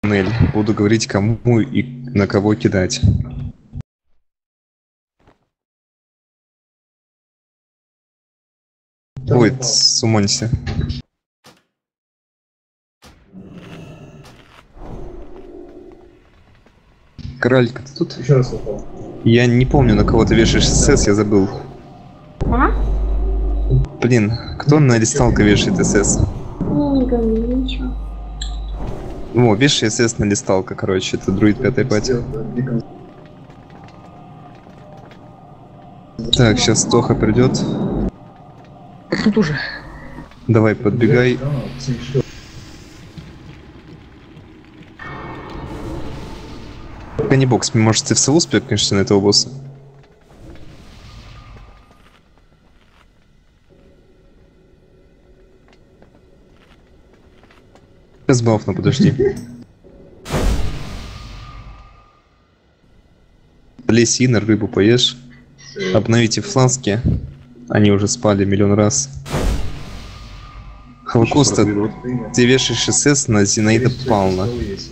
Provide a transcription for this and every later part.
туннель. Буду говорить, кому и на кого кидать. Ой, сумонься. Королька, ты тут? Еще раз упал. Я не помню, на кого ты вешаешь СС, я забыл. А? Блин, кто на листалка вешает СС? Не говори ничего. О, вешай СС на листалка, короче, это друид 5-й пати. Так, сейчас Тоха придет. Тут уже. Давай, подбегай. Каннибокс, может ты в селу спекнешься на этого босса? Без бафна, подожди. Лезь инер, рыбу поешь. Обновите фласки. Они уже спали миллион раз. Холокоста, ты вешаешь СС на Зинаида Павловна.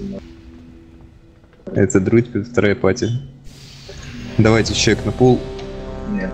Это друид 2-я пати. Давайте чек на пол. Нет.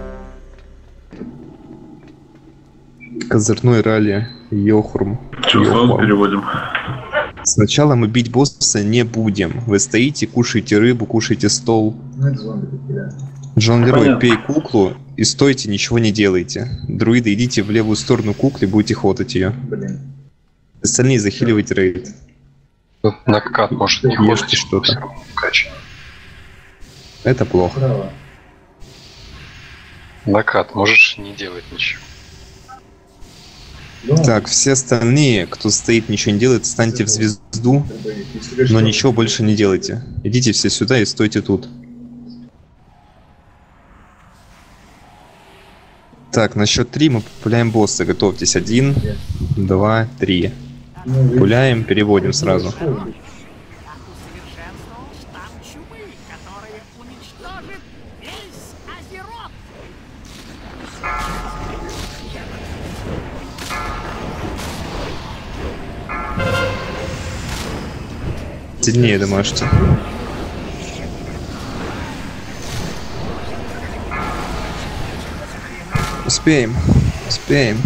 Козырной ралли. Йохрум. Сразу переводим. Сначала мы бить босса не будем. Вы стоите, кушаете рыбу, кушаете стол. Ну, это зомби такие, да. Джон Лерой, пей куклу и стойте, ничего не делайте. Друиды, идите в левую сторону куклы, будете хотать ее. Блин. Остальные захиливайте рейд. Накат может не Ешьте ходить. что-то. Кач. Это плохо. Право. Накат, можешь не делать ничего. Так, все остальные, кто стоит, ничего не делает, станьте в звезду, но ничего больше не делайте. Идите все сюда и стойте тут. Так, на счет 3 мы пуляем босса. Готовьтесь. 1, 2, 3. Пуляем, переводим сразу. Сильнее домашьте. Успеем. Успеем.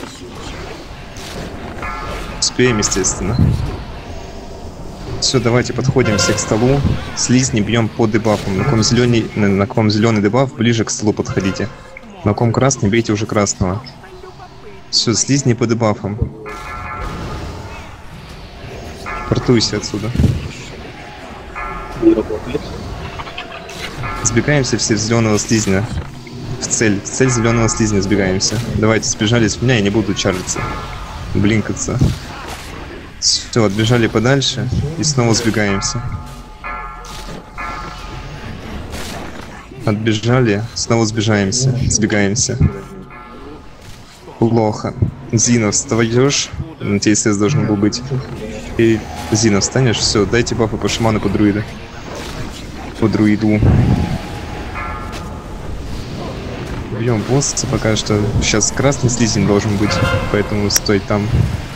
Успеем, естественно. Все, давайте подходим все к столу. Слизни бьем по дебафам. На ком зеленый дебаф, ближе к столу подходите. На ком красный, бейте уже красного. Все, слизни по дебафам. Портуйся отсюда. Сбегаемся все в зеленого слизня. В цель зеленого слизня сбегаемся. Давайте, сбежали с меня, я не буду чарлиться. Блинкаться. Все, отбежали подальше и снова сбегаемся. Отбежали, снова сбегаемся. Плохо. Зина, встаешь? На ТСС должен был быть. И Зина, встанешь? Все, дайте бафы по шаману, по друиду. По друиду. Бьем босса пока что. Сейчас красный слизень должен быть, поэтому стой там.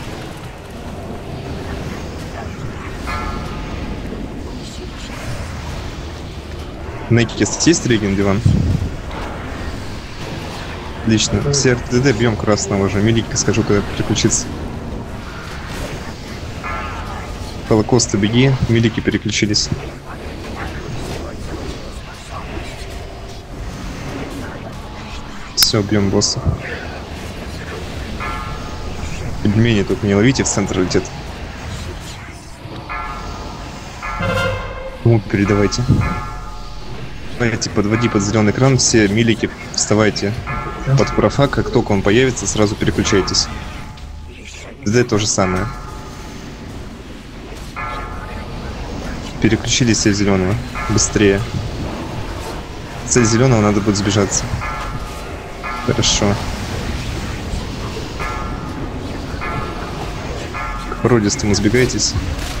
На кике есть реген, Диван? Отлично. Все РТД бьем красного уже. Милика, скажу, когда переключится. Холокоста беги, милики переключились. Все, бьем босса. Пельмени только не ловите, в центр летит. Ну, передавайте. Давайте, подводи под зеленый экран, все милики, вставайте под профа, как только он появится, сразу переключайтесь. ДД то же самое. Переключились все зеленого. Быстрее. Цель зеленого надо будет сбежаться. Хорошо. К породистому сбегайтесь.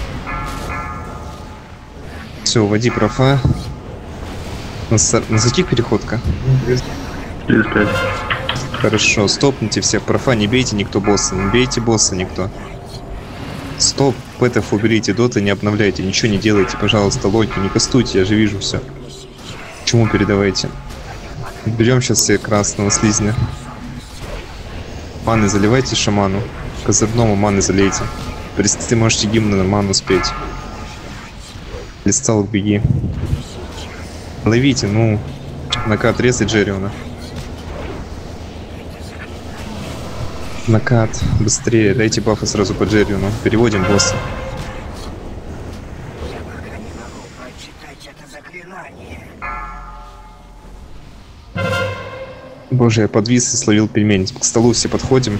Все, уводи профа. На каких переходка? Через 5. Хорошо, стопните всех профа, не бейте никто босса. Не бейте босса никто. Стоп, пэтов уберите, доты не обновляйте, ничего не делайте, пожалуйста, локи, не кастуйте, я же вижу все. Чему передавайте? Берем сейчас себе красного слизня. Маны заливайте шаману. Козырному маны залейте. Ты можете гимны на ману спеть. Листал, беги. Ловите, ну, накат, резай Джериона. Накат, быстрее, дайте бафы сразу по Джериону. Переводим босса. Боже, я подвис и словил пельмень. К столу все подходим.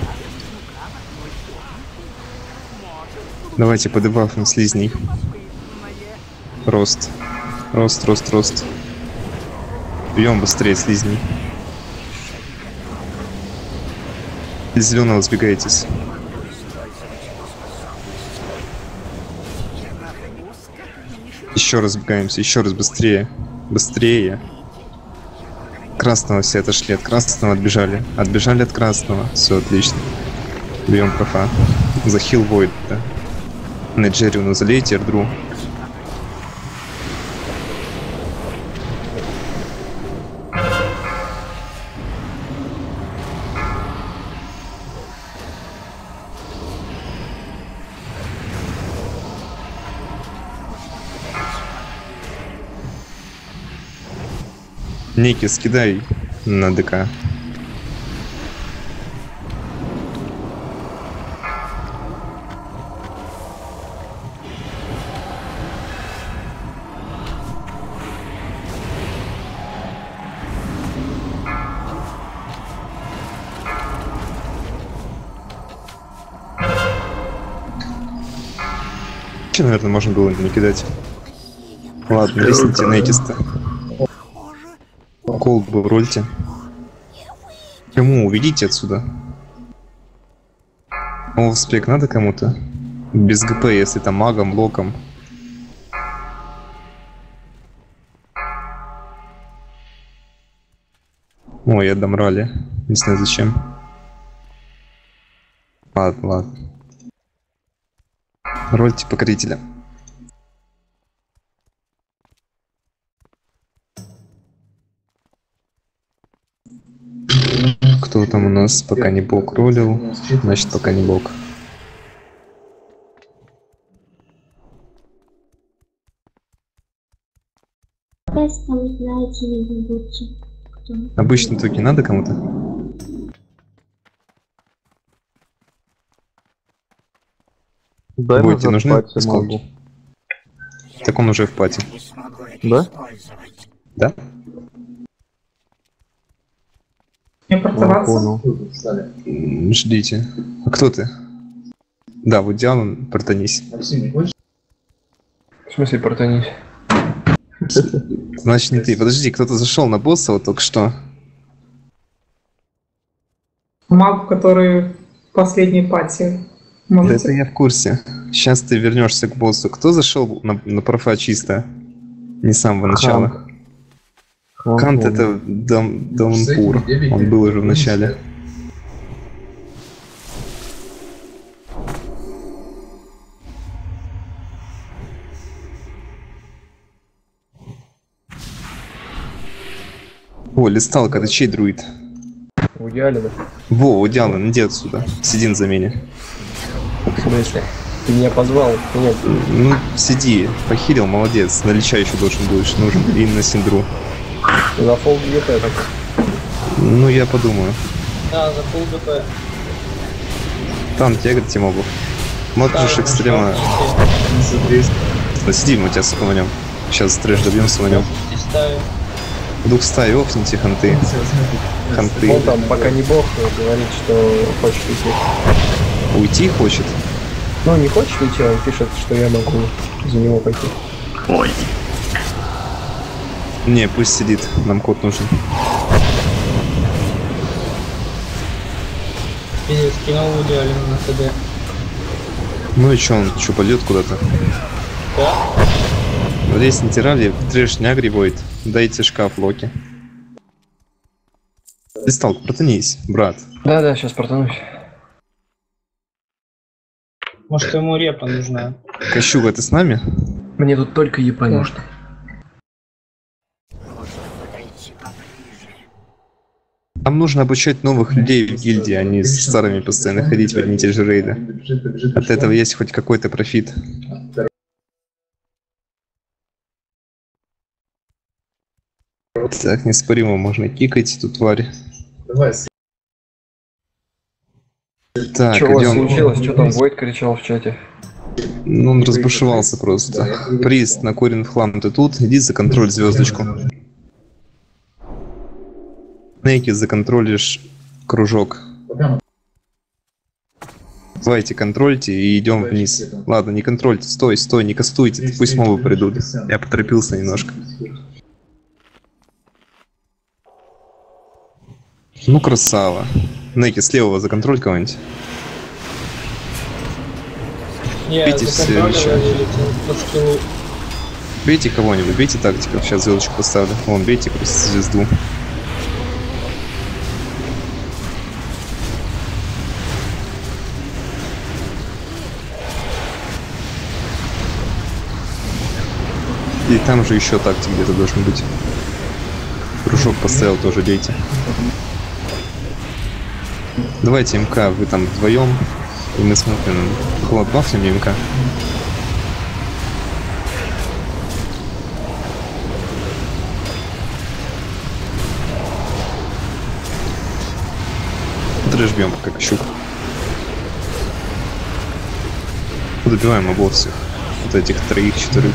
Давайте по дебафам слизней. Рост. Рост, рост, рост. Бьем быстрее слизней. Из зеленого сбегаетесь. Еще раз сбегаемся, еще раз быстрее. Быстрее. Красного все отошли, от красного отбежали. Отбежали от красного. Все отлично. Бьем профа. Захил Войд, да. На Джериону залейте Эрдру. Ники, скидай на ДК. Че, наверное, можно было не кидать. Ладно, рисните Некиста. Колбу рольте. Кому? Уведите отсюда. Олфспек надо кому-то? Без ГП, если там магом, локом. Ой, я дам ралли. Не знаю зачем. Ладно, ладно. Рольте покорителя. Кто там у нас? Пока не бог ролил. Значит, пока не бог. Тестом знаете, не будете. Кто? Обычно только надо кому-то? Дай Будете назад нужны? пати Сколько? могу. Так он уже в пати. Да? Да? Не портоваться? Понял. Ждите. А кто ты? Да, вот Диану, портанись. Максим, не хочешь? В смысле портанись? Значит, не ты. Подожди, кто-то зашел на босса вот только что. Маг, который в последней пати. Да это Можете? я в курсе. Сейчас ты вернешься к боссу. Кто зашел на профа чисто? Не с самого начала. Кант это Даунпур. Он был уже в начале. О, листалка, это чей друид? У Ялина. Во, у Дианы, иди отсюда. Сиди на замене. В смысле? Ты меня позвал? Нет. Ну, сиди. Похилил, молодец. На Лича еще должен будешь нужен. И на Синдру. За пол ГП так. Ну, я подумаю. Да, за пол ГП. Там тягать могу. Можешь экстрема. Сиди, мы тебя схванем. Сейчас трэш добьем, схванем. И ставим. Дух стаи, офните ханты. Ханты. Он там пока не бог, говорит, что хочет уйти. Уйти хочет? Ну, не хочет уйти, он пишет, что я могу за него пойти. Ой. Не, пусть сидит, нам код нужен. Пиздец, кинул идеально на ТД. Ну и чё, он чё, пойдет куда-то? Да? Здесь не тирали, трэш не агривает. Дайте шкаф Локи. Листалк, протянись, брат. Да-да, сейчас портанусь. Может, ему репа нужна. Кощуга, ты с нами? Мне тут только ебать Да. нужно. Нам нужно обучать новых людей в гильдии, а не с старыми постоянно ходить, верните же рейды. От этого есть хоть какой-то профит. Так, неоспоримо можно кикать эту тварь. Так, Что у вас идем. случилось? Что там Войд кричал в чате? Ну, он разбушевался просто. Приз на корень в хлам, ты тут? Иди за контроль звездочку. Нейки, законтролишь кружок. Давайте контрольте и идем вниз. Ладно, не контрольте, стой, стой, не кастуйте, пусть мобы придут. Я поторопился немножко. Ну, красава. Нейки, слева законтроль кого-нибудь. Я Бейте за все контролем мяча. вылетел по скиллу. Бейте кого-нибудь, бейте тактиков, сейчас звездочку поставлю. Вон, бейте просто звезду. И там же еще тактик где-то должен быть. Кружок поставил, тоже бейте. Давайте МК, вы там вдвоем. И мы смотрим. Холод бафнем МК. Трэш бьем пока щук. Добиваем мобов всех. Вот этих троих-четырех.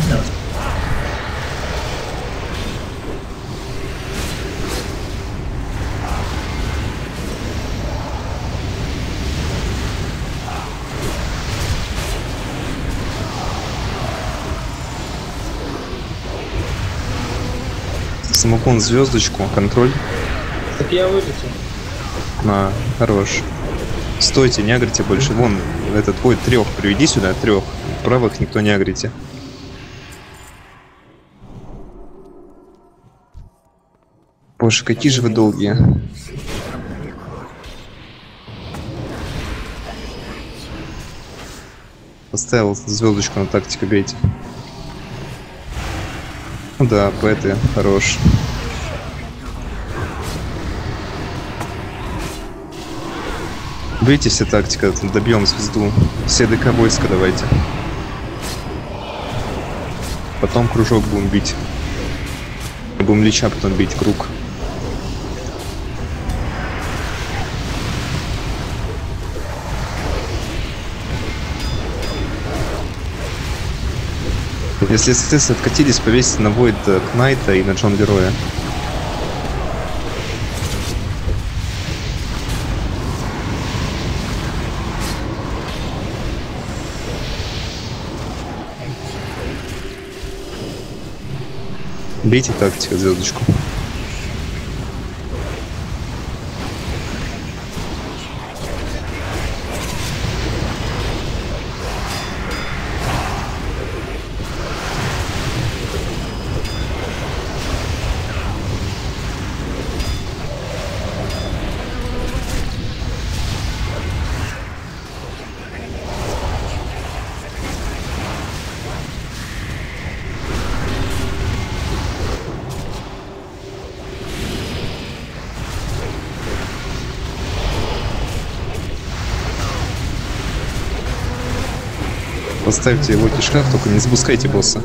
Самокон звездочку, контроль. Так я вылетел. На, хорош. Стойте, не агрите больше. Вон, этот твой трех приведи сюда, трех. Правых никто не агрите. Боже, какие же вы долгие. Поставил звездочку на тактику, бейте. Ну да, беты, хорош. Бейте все тактика, добьем звезду. Все ДК войска давайте. Потом кружок будем бить. Будем лича потом бить круг. Если СС откатились, повесьте на Void Кнайта и на Джон Героя. Бейте тактика звездочку. Поставьте его кишкаф, только не запускайте босса.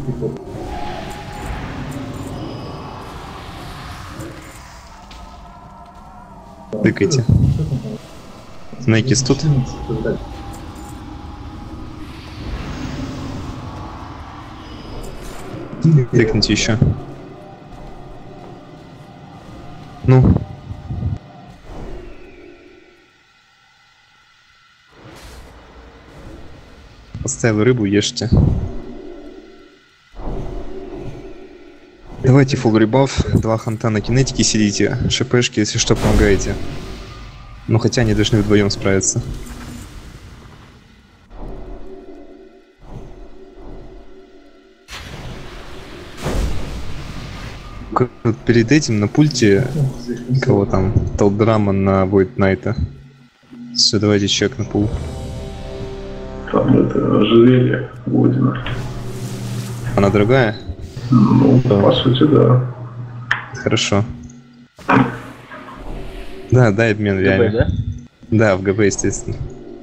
Тыкайте. Найкис тут. Тыкните еще. Ну. Поставил рыбу, ешьте. Давайте фулл ребаф, 2 ханта на кинетике сидите, шпшки, если что, помогаете. Ну хотя они должны вдвоем справиться. Перед этим на пульте, кого там, Талдрама на Void Найта. Все, давайте чек на пул. Там это ожерелье Одина. Она дорогая? Ну, по сути, да. Хорошо. Да, дай обмен реально. ГБ, да? Да, в ГБ, естественно.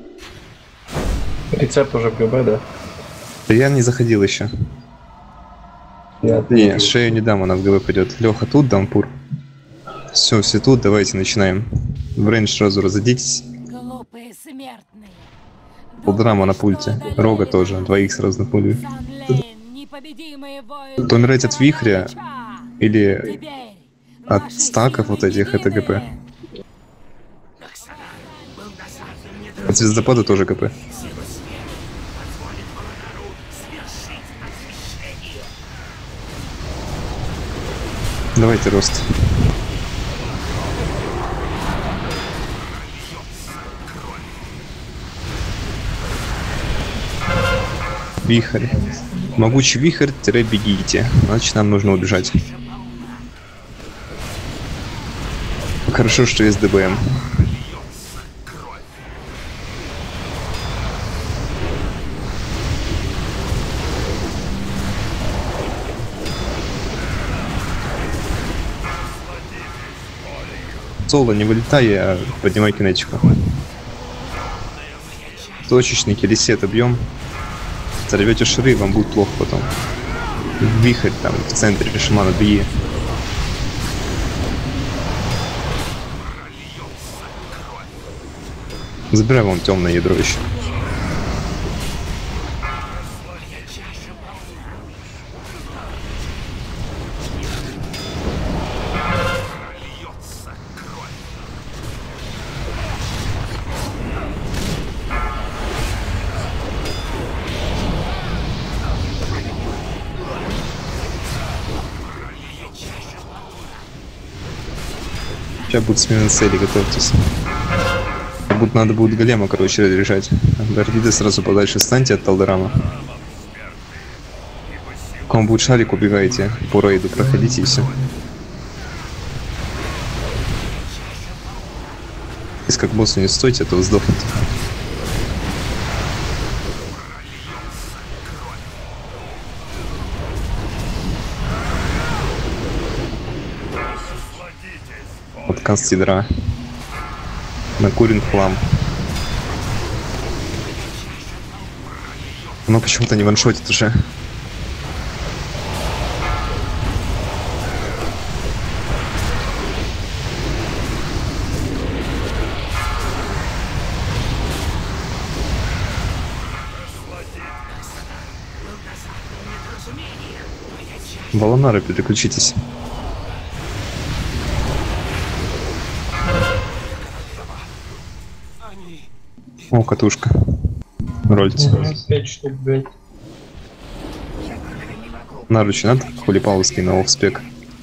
Рецепт уже в ГБ, да? Да я не заходил еще. Нет. Не, шею не дам, она в ГБ пойдет. Леха, тут дампур. Все тут, давайте начинаем. В рейндж сразу разойдитесь. Глупые смертные. Полдрама на пульте. Рога тоже, двоих сразу на пулю. Кто умирает от вихря или от стаков вот этих, это ГП. От звездопада тоже ГП. Давайте рост. Вихрь. Могучий вихрь-бегите. Значит, нам нужно убежать. Хорошо, что есть ДБМ. Соло, не вылетай, а поднимай кинетику. Точечный килисет объем. Зарвете шары, вам будет плохо потом. Вихрь там в центре шамана беги. Забирай вам темное ядро еще. Сейчас будет смена цели, готовьтесь. Надо будет голема, короче, разряжать. Гордиды сразу подальше встаньте от Талдерама. Кому будет шарик, убегайте. По рейду проходите и все. Если как боссу не стойте, то вы сдохнете. Вот констидра. Накурен хлам. Но почему-то не ваншотит уже. Волонары, переключитесь. О, катушка. Рольте. 5 штук, блядь. Наручи надо? Хулипаловский на офспек.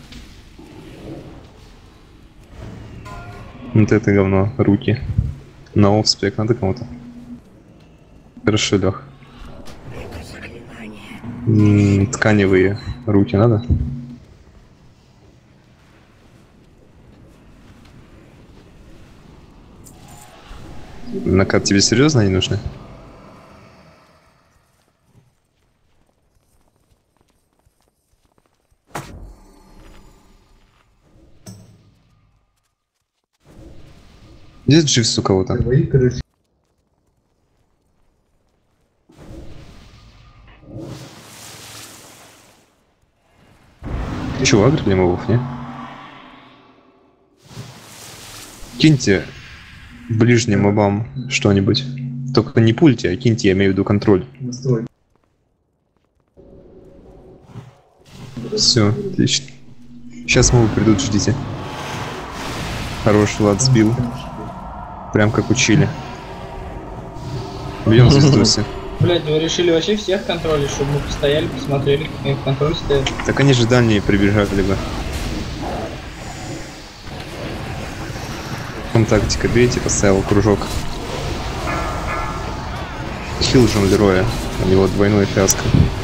Вот это говно. Руки. На офспек надо кому-то? Хорошо, Лех. Тканевые руки надо? Накат тебе серьезно не нужны? Здесь дживс у кого-то. Чего, агрили мобов, не? Киньте ближним мобам что-нибудь. Только не пульте, а киньте, я имею в виду контроль. Все, отлично. Сейчас мобы придут, ждите. Хорош, Влад сбил. Прям как учили. Бьем звездуси. Блядь, вы решили вообще всех контролить, чтобы мы постояли, посмотрели, как они в контроль стоят. Так они же дальние прибежали бы. Тактика, бейте, поставил кружок. Хил жонглероя. У него двойной фиаско.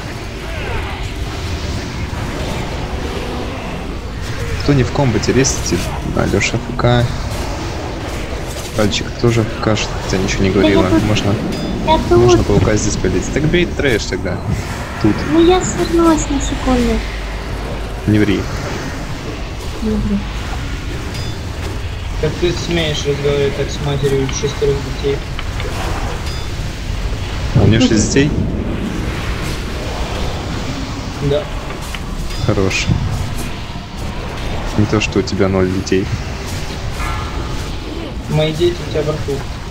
Кто не в комбате, рестите. Алёша ФК. Пальчик тоже ФК, хотя ничего не говорила. Можно Я Можно тут. паука здесь полить. Так бей трэш тогда. Тут, Ну я свернулась на секунду. не ври. Люблю. Как ты смеешь разговаривать так с матерью 6 детей? А у нее 6 детей? Да. Хорош. Не то, что у тебя 0 детей. Мои дети у тебя во рту.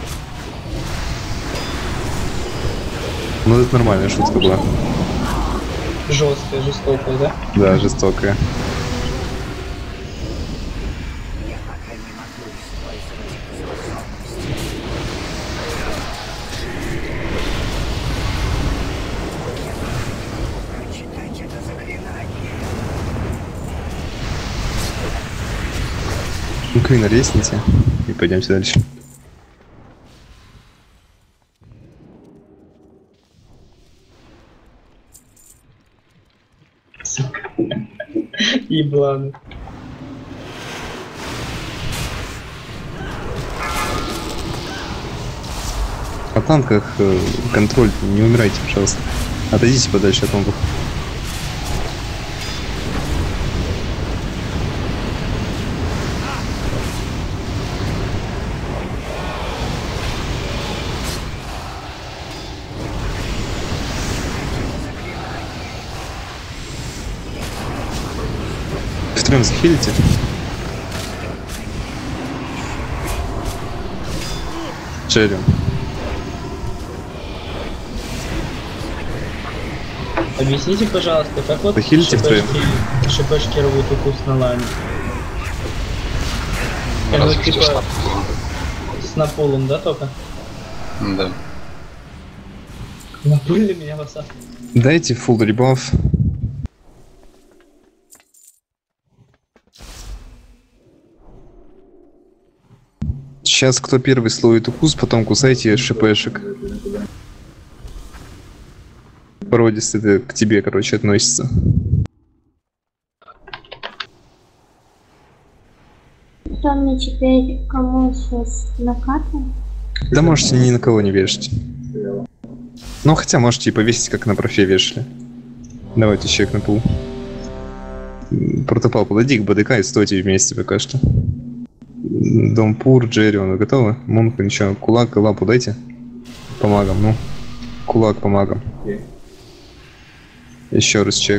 Ну это нормальная шутка была. Жесткая, жестокая, да? Да, жестокая. Ну-ка и на лестнице. И пойдемте дальше. Ебланы. На танках контроль, не умирайте, пожалуйста. Отойдите подальше от танков. Втроем захилите? Джерри. Объясните, пожалуйста, как вот Похилите втроем? шипешки рвут укус на ламе? Разве Ну, что типа, с с напулом, да, только? Да. Напули меня васа. Дайте full ребаф. Сейчас кто первый словит укус, потом кусайте шипешек. Породистый это к тебе, короче, относится. Что мне теперь кому сейчас накатывать? Да можете ни на кого не вешать. Ну хотя можете и повесить, как на профе вешали. Давайте чек на пул. Протопал, подойди к БДК и стойте вместе пока что. Домпур, Джерри, вы готовы? Мунка, ничего. Кулак и лапу дайте. Помагам, ну. Кулак помагам. Еще раз чек.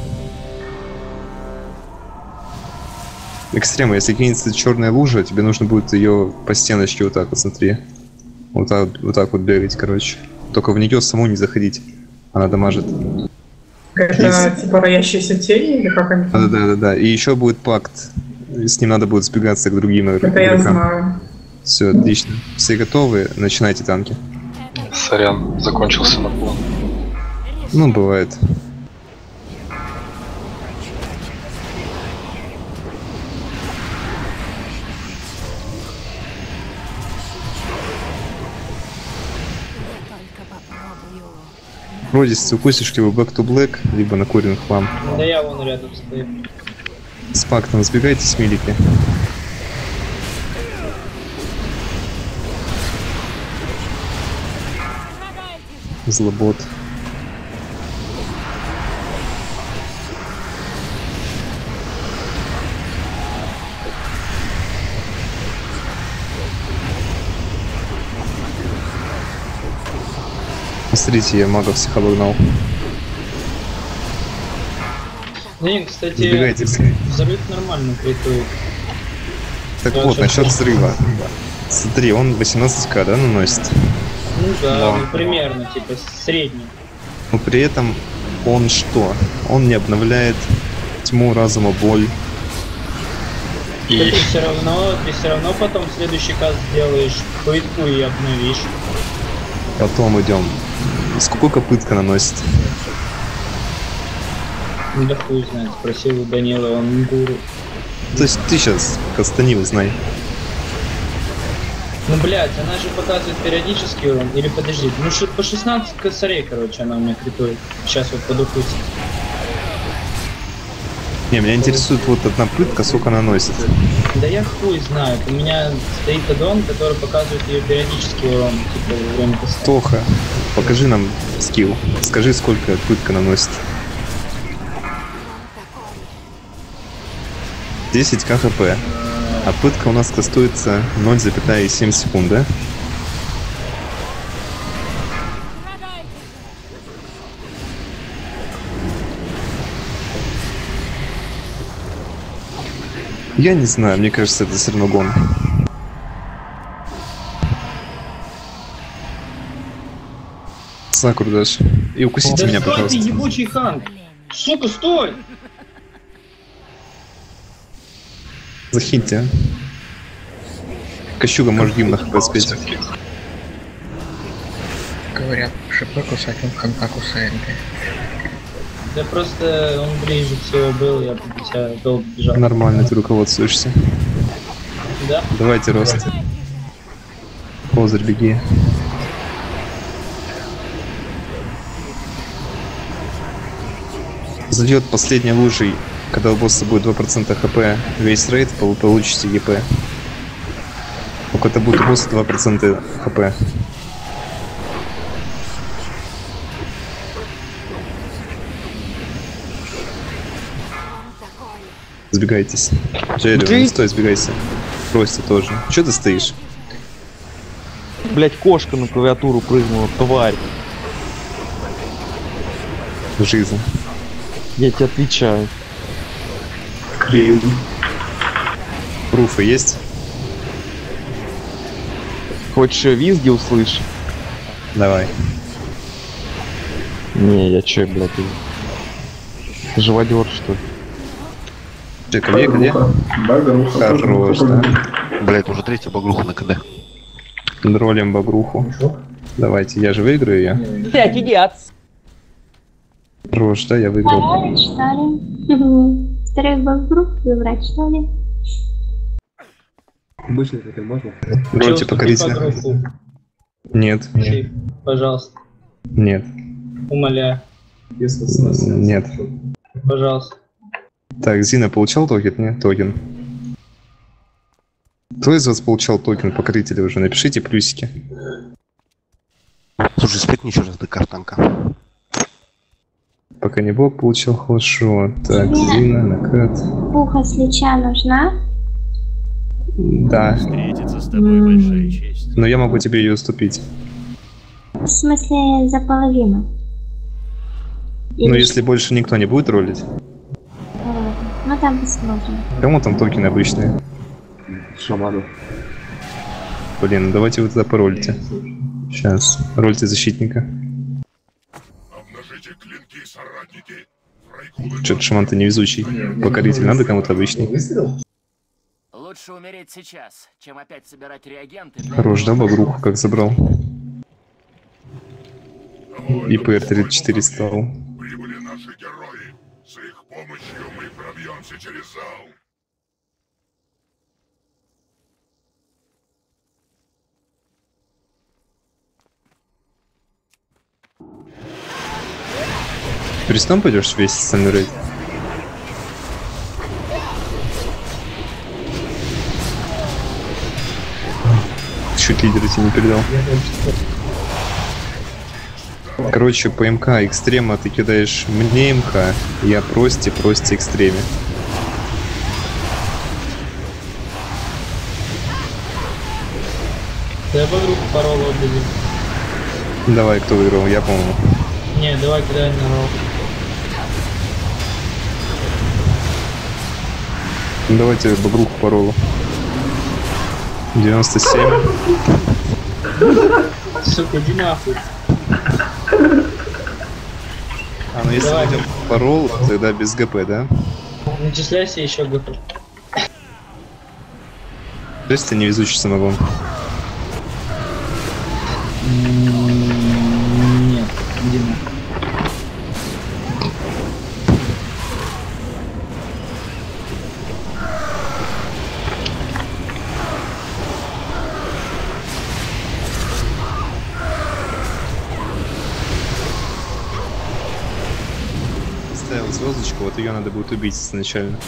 Экстрема, если кинется черная лужа, тебе нужно будет ее по стеночке вот так вот, смотри. Вот так вот бегать, короче. Только в нее саму не заходить. Она дамажит. Это типа роящиеся тени или как они? Да. И еще будет пакт. С ним надо будет сбегаться к другим Это я знаю. Все, отлично. Все готовы? Начинайте танки. Сорян, закончился наклон. Ну, бывает. Только попробую. Вроде укусишь либо back to black, либо накуренный хлам. Да я вон рядом стою. С пактом сбегайте с милики. Злобот. Смотрите, я магов всех обогнал. Не, кстати, Забегайте. взрыв нормально критует. Так Да, вот, чё насчет ты? взрыва. Смотри, он 18к, да, наносит? Ну да, Да. ну примерно, типа средний. Но при этом он что? Он не обновляет тьму, разума, боль. Да ты все равно потом следующий каст сделаешь пытку и обновишь. Потом идем. Сколько пытка наносит? Ну да хуй знает, спросил у Данила, он гуру. То есть ты сейчас кастани, узнай. Ну блять, она же показывает периодический урон. Или подожди, ну по 16 косарей, короче, она у меня критует. Сейчас вот подухусь. Не, меня интересует вот одна пытка, сколько она наносит. Да я хуй знаю. У меня стоит аддон, который показывает ее периодический урон, типа во время теста. Тоха, покажи нам скилл. Скажи, сколько пытка наносит. 10 КХП. А пытка у нас кастуется 0,7 секунд, да? Я не знаю, мне кажется, это все равно гон. Сакур дашь. И укусите Да меня, стой ты, пожалуйста. ебучий хан! Сука, стой! Захиньте. Кощуга, может гимн на хп спеть. Говорят, ШП кусать, он ханка кусает. Да просто он ближе всего был, я по тебя долго бежал. Нормально ты руководствуешься. Да? Давайте рост. Козырь, беги. Зайдет последней лужей, когда у босса будет 2% хп, весь рейд, вы получите ЕП. Только это будет у босса 2% хп. Сбегайтесь. Джерри, не стой, сбегайся. Просто тоже. Че ты стоишь? Блять, кошка на клавиатуру прыгнула, тварь. Жизнь. Я тебе отвечаю. Крейн. Пруфы есть? Хочешь визги услышь? Давай. Не, я че, блядь, живодер, что ли? Джека, где? Багруха. Хорош, да. Блять, уже третья багруха на КД. Дролим багруху. Давайте, я же выиграю ее. Блять, идиот! Хорош, да, я выиграл. Второй, что ли? Второй бакбрук забрать, что ли? Обычно это можно? Рольте покорителя. Нет. Чип, пожалуйста, Нет. умоляю, Нет. пожалуйста. Так, Зина получал токен? Нет, токен. Кто из вас получал токен покорителя уже? Напишите плюсики. Слушай, спетни еще раз до картанка. Пока не Бог получил, хорошо. Так, Зина, накат. Пуха свеча нужна? Да. Встретиться с тобой большая честь. Но я могу тебе ее уступить. В смысле, за половину? Но если больше никто не будет ролить. Ладно, ну там посмотрим. Кому там токены обычные? Шаману. Блин, ну давайте вы тогда поролите. Сейчас. Рольте защитника. Что-то шаман-то невезучий. Покоритель надо кому-то обычный. Лучше умереть сейчас, чем опять собирать реагенты. Хорош, да, багруху как забрал? И ПР-34 стал. Прибыли наши герои. С их помощью мы пробьемся через зал. Крестом пойдешь весь остальной рейд? Чуть лидера тебе не передал. Короче, по МК экстрема ты кидаешь мне МК, я прости экстреме. Да я подругу порол отдали. Давай, кто выиграл, я помню. Не, давай кидай на рол. Давайте багруху по роллу. 97. Сука, иди нахуй. А, ну если Давай. пойдем по роллу, тогда без ГП, да? Начисляйся еще ГП. То есть ты невезучий самогон. Нет, иди нахуй. Ставил поставил звездочку, вот ее надо будет убить изначально.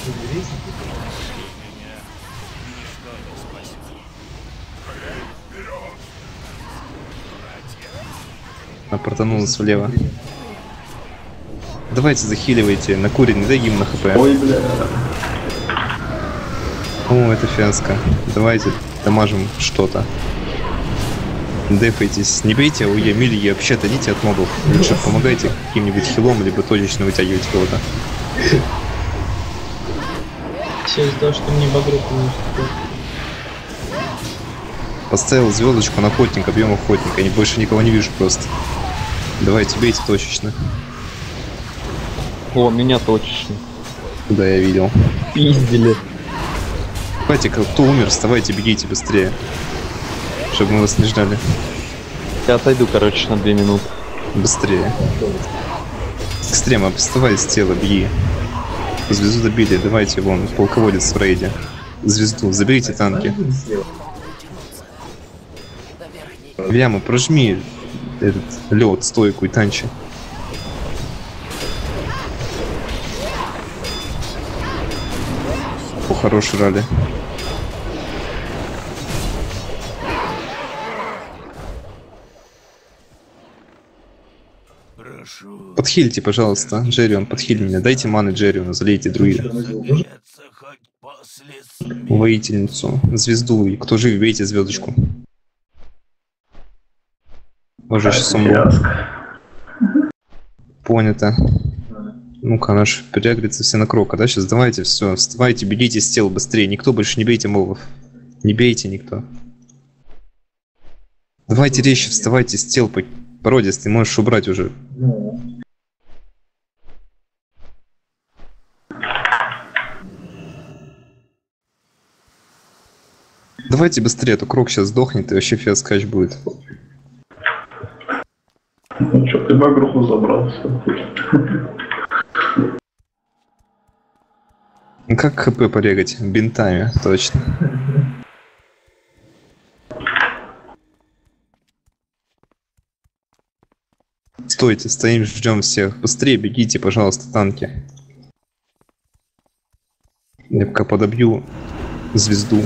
Она протанулась влево. Давайте захиливайте, на куре не дай им на хп. Ой, бля. О, это фиаско. Давайте дамажим что-то. Дефайтесь. Не бейте АОЕ, мили, вообще отойдите от мобов. Лучше помогайте каким-нибудь хилом, либо точечно вытягивать кого-то. Все из-за того, что мне багруху не уступил. Поставил звездочку на охотника, бьем охотника. Я больше никого не вижу просто. Давайте, бейте точечно. О, меня точечно. Да, я видел. Пиздили. Давайте, кто умер, вставайте, бегите быстрее. Чтобы мы вас не ждали. Я отойду, короче, на 2 минуты. Быстрее. Экстрема, вставай с тела, беги. Звезду добили, давайте вон, полководец в рейде. Звезду, заберите танки. Вяма, прожми этот лед, стойку и танчи. О, хороший ралли. Подхильте, пожалуйста, Джеррион, подхиль меня. Дайте маны Джерриону, залейте друида. Воительницу, звезду. И кто жив, бейте звездочку. Уже сейчас умру. Понято. Ну-ка, наш переагрится все на крока, да? Сейчас давайте, все, вставайте, бегите с тел быстрее. Никто больше не бейте мобов. Не бейте никто. Давайте резче вставайте с тел. Пародис, ты можешь убрать уже. Давайте быстрее, а то крок сейчас сдохнет и вообще фиаскач будет. Ну чё, ты багруху забрал. Как хп порегать? Бинтами, точно. Стойте, стоим, ждем всех. Быстрее бегите, пожалуйста, танки. Я пока подобью звезду.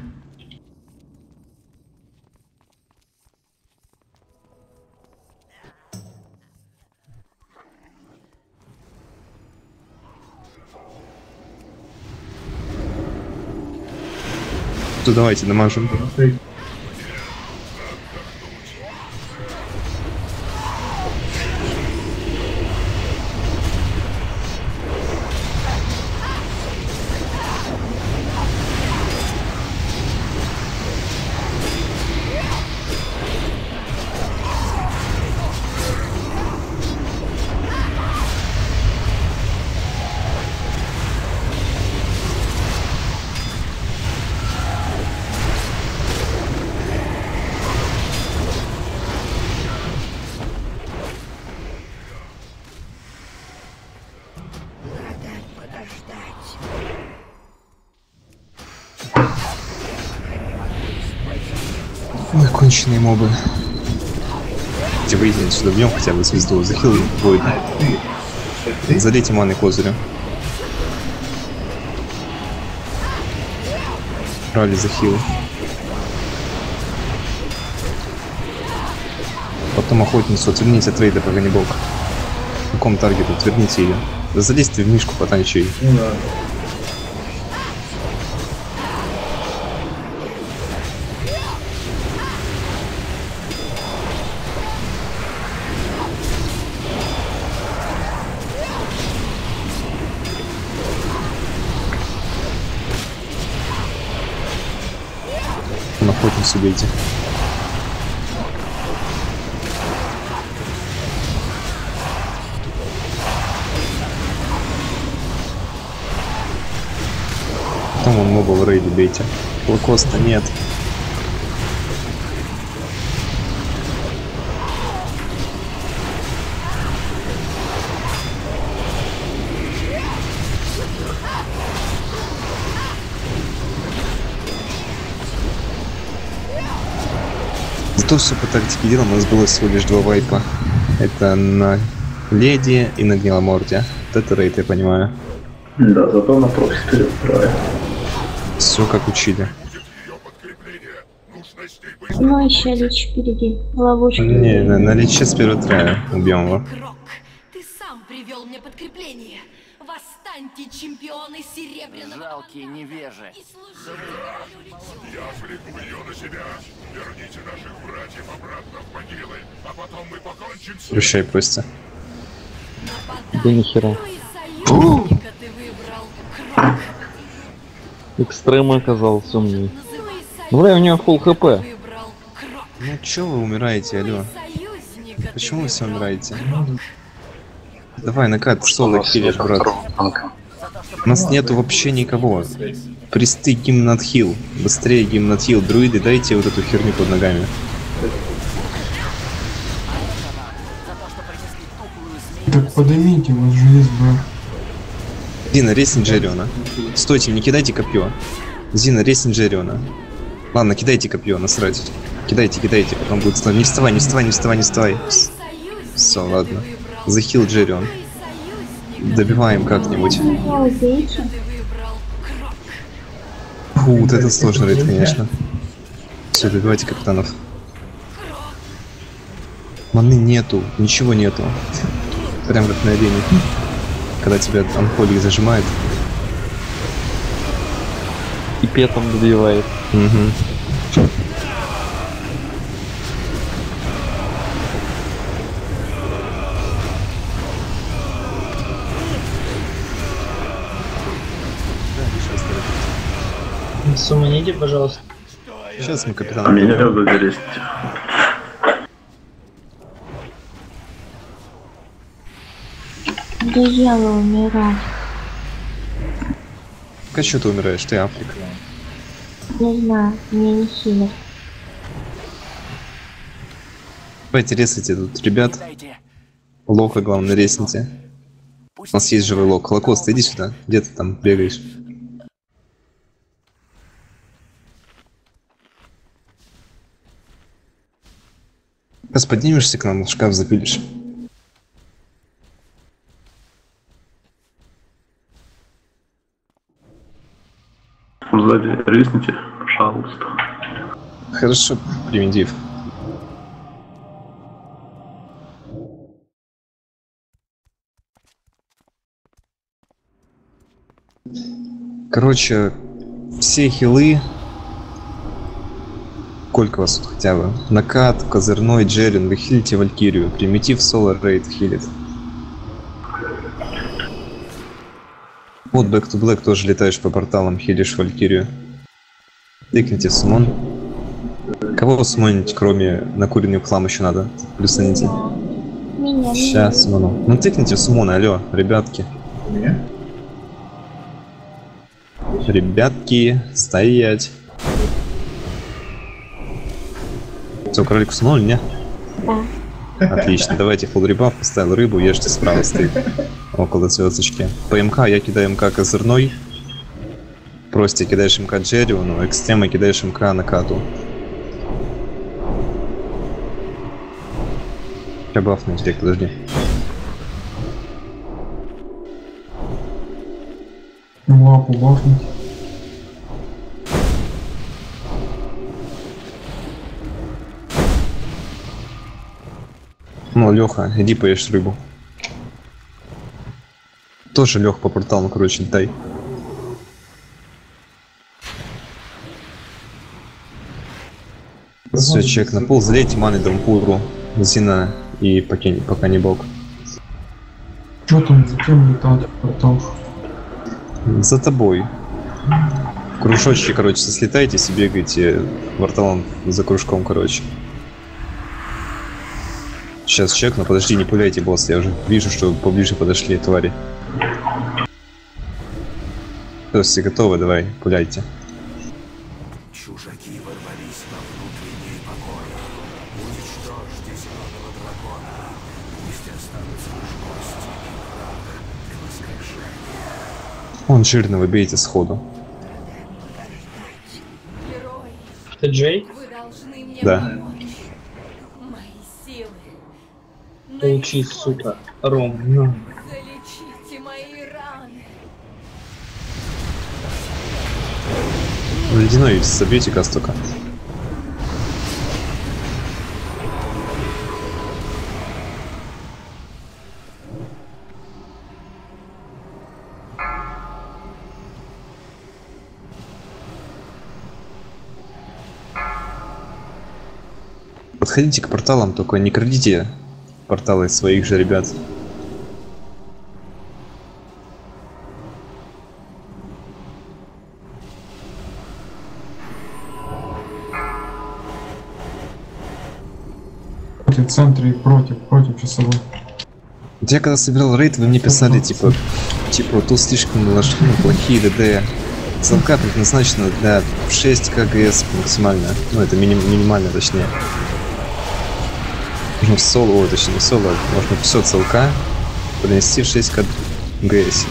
То давайте дамажим. Ой, конченые мобы. Давайте выйдем сюда, бьем хотя бы звезду, захил будет. Залейте маны козыря. Ралли захил. Потом охотницу отверните от рейда, пока не бог. В каком таргете отверните ее. Да залезьте в мишку, потанчи ее. Ну да. Охотницу бейте. Там он моба в рейде бейте. Лакоста нет. Зато все по тактике дела, у нас было всего лишь 2 вайпа. Это на Леди и на Гниломорде. Вот это рейд, я понимаю. Да, зато на профи вперед правильно. Все как учили. Ну, еще Лич впереди. Ловушка. Не, на Личе с первого трая убьем его. Ты сам привел мне подкрепление. Восстаньте, чемпионы серебряного. Жалкие невежи. Я отвлеку ее на себя. Верните наших братьев обратно в могилы, а потом мы покончим с... Прощай, Костя. Да нихера. Союзника ты выбрал. Крок. Экстрем оказался умнее. Бля, у него фулл хп. Ну чё вы умираете, алё? Почему вы все умираете? Давай, накат, соло киллишь, брат. У нас нету вообще никого. Присты гимн хил. Быстрее гимн хил. Друиды, дайте вот эту херню под ногами. Так поднимите, у вас же есть брат. Зина, ресни Джериона. Стойте, не кидайте копье. Зина, ресни Джериона. Ладно, кидайте копье, насрать. Кидайте, потом будет сложно. Не вставай, не вставай, не вставай, не вставай. Все, ладно. Захил Джерион. Добиваем как-нибудь. Фу, вот это сложный рейд, конечно. Все, добивайте капитанов. Маны нету, ничего нету. Прям как на арене. Когда тебя анхолик зажимает. И петом добивает. Угу. Суманите, пожалуйста. Сейчас мы А капитан. меня задерестите. Надоело умирать. Как что ты умираешь? Ты Африк. Не знаю, мне не сильно. Давайте ресайте тут, ребят. Лока, главное, ресните. У нас есть живой лок. Локос, ты иди сюда. Где ты там бегаешь? Сейчас поднимешься к нам, в шкаф запилишь. Сзади рисните, пожалуйста. Хорошо, примитив. Короче, все хилы. Сколько вас тут хотя бы? Накат, Козырной, Джерин, вы хилите Валькирию. Примитив Solar Raid хилит. Вот Back to Black тоже летаешь по порталам, хилишь Валькирию. Тыкните в сумон. Кого сумонить, кроме накуренных хлам еще надо? Плюсаните. Меня. Сейчас сумону. Ну тыкните в сумон, алло, ребятки. Меня? Ребятки, стоять. Все, кролик сумон, не? Да. Отлично, давайте фулл ребаф, поставил рыбу, ешьте справа стоит. Около звездочки. По МК я кидаю МК Козырной. Прости, кидаешь МК Джериону, экстрема кидаешь МК Накату. Я бафну тебе, подожди. Лапу бафнуть. Ну, Леха, иди поешь рыбу. Тоже Лех по порталу, короче, дай. Все, чек на пол, залейте маны Дампуру, Зина и пока не бог. Чё там, зачем летать портал? За тобой. Кружочки, короче, слетайте, бегайте порталом за кружком, короче. Сейчас чекну, подожди, не пуляйте, босс, я уже вижу, что поближе подошли твари. Все готовы, давай, пуляйте. Чужаки ворвались во внутренние покои. Уничтожьте зеленого дракона. Пусть останутся лишь кости и прах для воскрешения. Он жирно, вы бейте сходу. Ты Джей? Да. Получи, сука, Ром. Ну. Ледяной собьете газ только. Подходите к порталам, только не крадите порталы своих же ребят. В центре и против часовой. Я когда собирал рейд, вы мне писали, типа, тут слишком плохие ДД. Целка предназначена для 6 КГС максимально. Ну, это минимально, точнее. Можно в соло, точнее не соло, можно все целка принести в 6 КГС.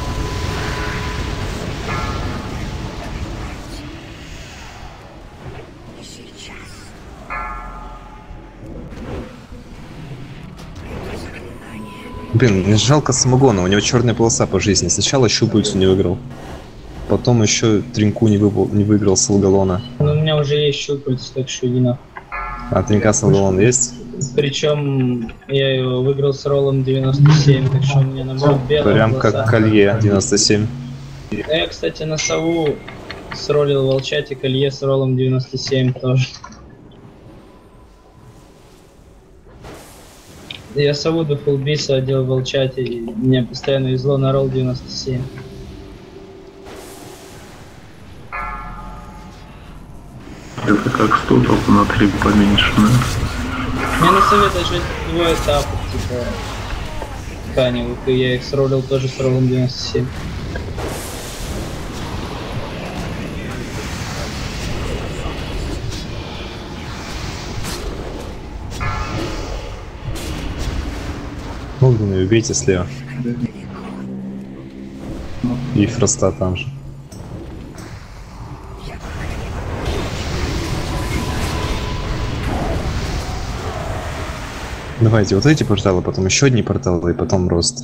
Блин, мне жалко самогона, у него черная полоса по жизни. Сначала щупальцу не выиграл, потом еще тринку не выиграл с алгалона. Ну, у меня уже есть щупальца, так что иди нахуй. А тринка с алгалона есть? Причем я его выиграл с роллом 97, так что у меня наоборот белая Прям полоса. как колье 97. Я, кстати, на сову сролил волчати колье с роллом 97 тоже. Я сову до фулбиса одел в волчате, и мне постоянно везло на ролл 97. Это как 100, только на 3 поменьше, да? Мне на совет даже двое этапов, типа, тканевых, и я их сролил тоже с роллом 97. Огненный убейте слева. И Фроста там же. Давайте вот эти порталы, потом еще одни порталы, и потом рост.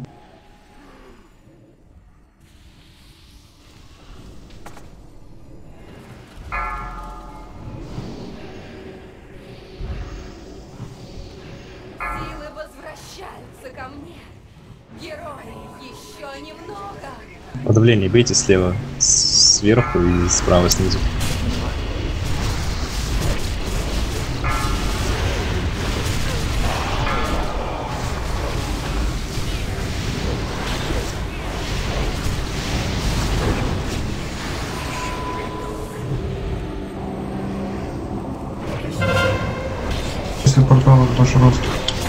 Силы возвращаются ко мне. Герои, еще немного. Подавление бейте слева, сверху и справа снизу. После портала тоже рост.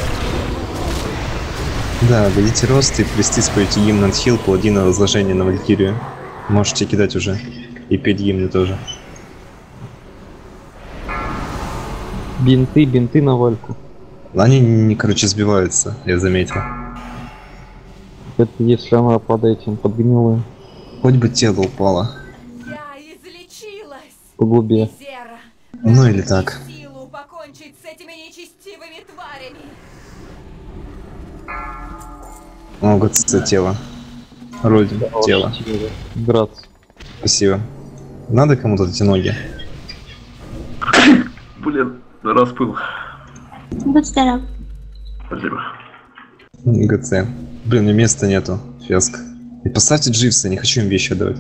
Да, дадите рост и плести споете гимн Антхил, паладина возложение на Валькирию. Можете кидать уже. И петь гимны тоже. Бинты на Вальку. Они, короче, сбиваются, я заметил. Это если она под этим, под гнилым. Хоть бы тело упало. Я излечилась. По глубе. Зера, Ну или так. силу покончить с этими нечестивыми тварями. О, ГЦ тело. Родин, тело. Грац. Спасибо. Надо кому-то эти ноги? Блин, распыл. Будь здоров. Спасибо. ГЦ. Блин, у меня места нету. Феск. И поставьте Дживса, не хочу им вещи отдавать.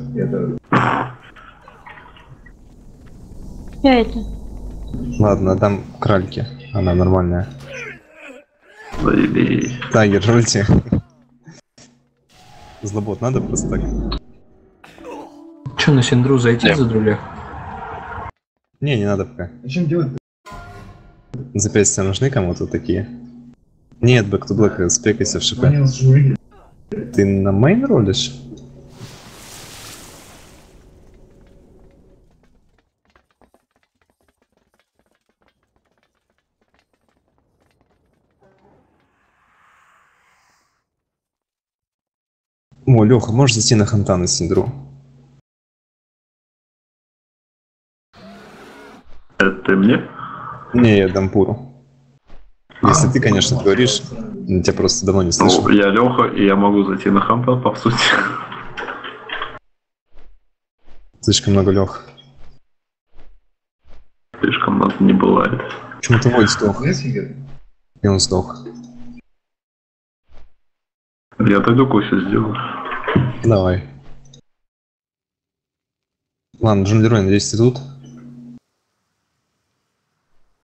Что это? Ладно, отдам кральке. Она нормальная. Заебись. Тайгер, рульте. Злобот надо просто так? Че, на Синдру зайти за друля? Не надо пока. Зачем делать? Запястья нужны кому-то такие? Нет, Back to Black, спекайся в ШП. Ты на мейн ролишь? О, Леха, можешь зайти на Ханта на Синдру? Это мне? Не, я дам Пуру. Если ты, конечно, говоришь. Я тебя просто давно не слышал. Ну, я Леха, и я могу зайти на хампа, по сути. Слишком много Лех. Слишком много не бывает. Почему-то Войд сдох. И он сдох. Я тогда кофе сделаю. Давай. Ладно, Джон Лерой, надеюсь, ты тут?